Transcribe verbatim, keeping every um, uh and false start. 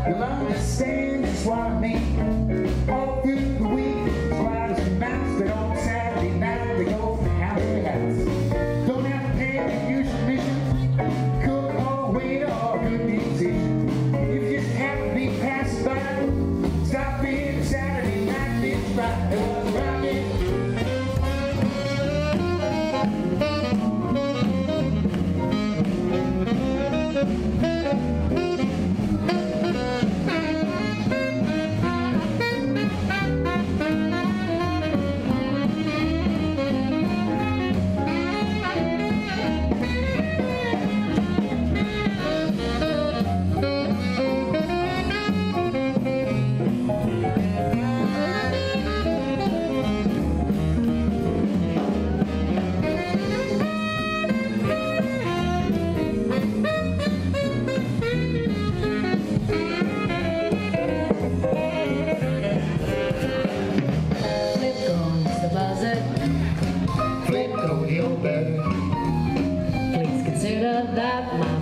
You'll understand just what I mean. All through the week, riders and mounts, but on Saturday night they go from house to house. Don't have to pay the usual mission, cook or waiter or good musician. If you just happen to be passing by, stop in Saturday night, it's right. It was right there. Please consider that my